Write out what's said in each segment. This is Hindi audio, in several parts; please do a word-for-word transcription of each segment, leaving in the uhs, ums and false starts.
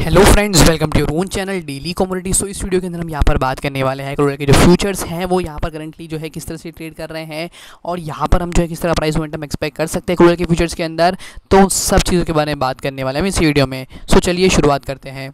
Hello friends, welcome to your own channel daily commodity. So इस वीडियो के अंदर हम यहाँ पर बात करने वाले हैं क्रूड ऑयल के जो फ्यूचर्स हैं वो यहाँ पर करंटली जो है किस तरह से ट्रेड कर रहे हैं और यहाँ पर हम जो है किस तरह प्राइस मोमेंटम एक्सपेक्ट कर सकते हैं क्रूड ऑयल के फ्यूचर्स के अंदर। तो सब चीज़ों के बारे में बात करने वाले हैं इस वीडियो में। सो चलिए शुरुआत करते हैं।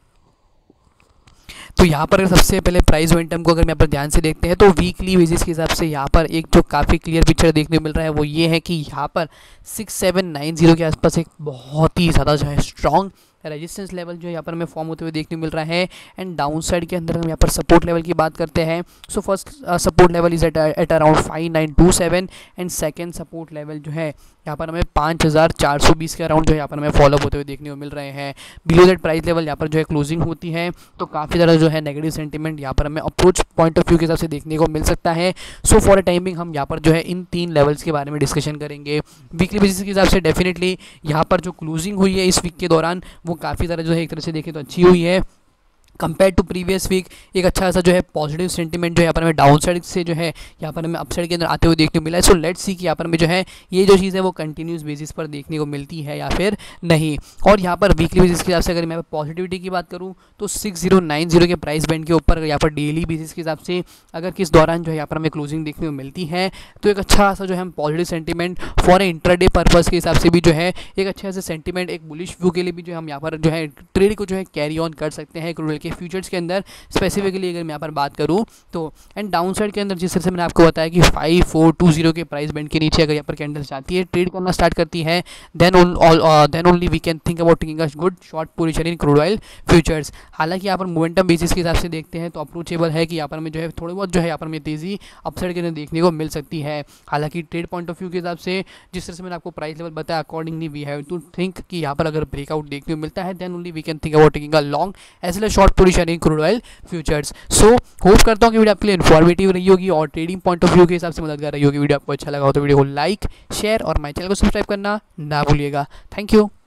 तो यहाँ पर सबसे पहले प्राइस मोमेंटम को अगर हम यहाँ पर ध्यान से देखते हैं तो वीकली बेसिस के हिसाब से यहाँ पर एक जो काफ़ी क्लियर पिक्चर देखने को मिल रहा है वो ये है कि यहाँ पर सिक्स सेवन नाइन जीरो के आसपास एक बहुत ही ज़्यादा जो है स्ट्रॉन्ग रेजिस्टेंस लेवल जो यहाँ पर हमें फॉर्म होते हुए देखने को मिल रहा है। एंड डाउन साइड के अंदर हम यहाँ पर सपोर्ट लेवल की बात करते हैं। So first support level is at at around five nine two seven and second support level जो है यहाँ पर हमें पाँच हज़ार चार सौ बीस के अराउंड जो यहाँ पर हमें फॉलो होते हुए देखने को मिल रहे हैं। बिलो दैट प्राइस लेवल यहाँ पर जो है क्लोजिंग होती है तो काफ़ी ज़्यादा जो है नेगेटिव सेंटीमेंट यहाँ पर हमें अप्रोच पॉइंट ऑफ व्यू के हिसाब से देखने को मिल सकता है। सो फॉर अ टाइमिंग हम यहाँ पर जो है इन तीन लेवल्स के बारे में डिस्कशन करेंगे। वीकली बेसिस के हिसाब से डेफिनेटली यहाँ पर जो क्लोजिंग हुई है इस वीक के दौरान वो काफ़ी ज़्यादा जो है एक तरह से देखें तो अच्छी हुई है कंपेयर टू प्रीवियस वीक। एक अच्छा सा जो है पॉजिटिव सेंटीमेंट जो यहाँ पर हमें डाउन साइड से जो है यहाँ पर हमें अपसाइड के अंदर आते हुए देखने को मिला है। सो लेट्स सी कि यहाँ पर हमें जो है ये जो चीज़ है वो कंटिन्यूस बेसिस पर देखने को मिलती है या फिर नहीं। और यहाँ पर वीकली बेसिस के हिसाब से अगर मैं पॉजिटिविटी की बात करूँ तो सिक्स जीरो नाइन जीरो के प्राइस बैंड के ऊपर यहाँ पर डेली बेसिस के हिसाब से अगर किस दौरान जो है यहाँ पर हमें क्लोजिंग देखने को मिलती है तो एक अच्छा सा जो है हम positive sentiment for a intraday purpose के हिसाब से भी जो है एक अच्छा सा सेंटीमेंट एक बुलिश व्यू के लिए भी जो हम यहाँ पर जो है ट्रेड को जो है कैरी ऑन कर सकते हैं क्रूड ऑयल के फ्यूचर्स के अंदर। स्पेसिफिकली अगर मैं यहाँ पर बात करूँ तो एंड डाउन साइड के अंदर जिस तरह से मैंने आपको बताया कि फाइव फोर टू जीरो के प्राइस बैंड के नीचे अगर यहाँ पर कैंडल्स जाती है ट्रेड करना स्टार्ट करती है then then only we can think about taking a good short position in crude oil futures. हालांकि यहाँ पर मोमेंटम बेसिस के हिसाब से देखते हैं तो अप्रोचेबल है कि यहाँ पर हमें जो है थोड़ी बहुत जो है यहाँ पर हमें तेज़ी अपसाइड के अंदर देखने को मिल सकती है। हालांकि ट्रेड पॉइंट ऑफ व्यू के हिसाब से जिस तरह से मैंने आपको प्राइस लेवल बताया accordingly we have to think कि यहाँ पर अगर ब्रेकआउट देखने को मिलता है then only we can think about taking a long as well as short position in crude oil futures. So hope करता हूँ कि वीडियो आपके लिए इन्फॉर्मेटिव रही होगी और ट्रेडिंग पॉइंट ऑफ व्यू के हिसाब से मददगार रही होगी। वीडियो आपको अच्छा लगा हो तो वीडियो को लाइक शेयर और माय चैनल को सब्सक्राइब करना ना भूलिएगा। Thank you.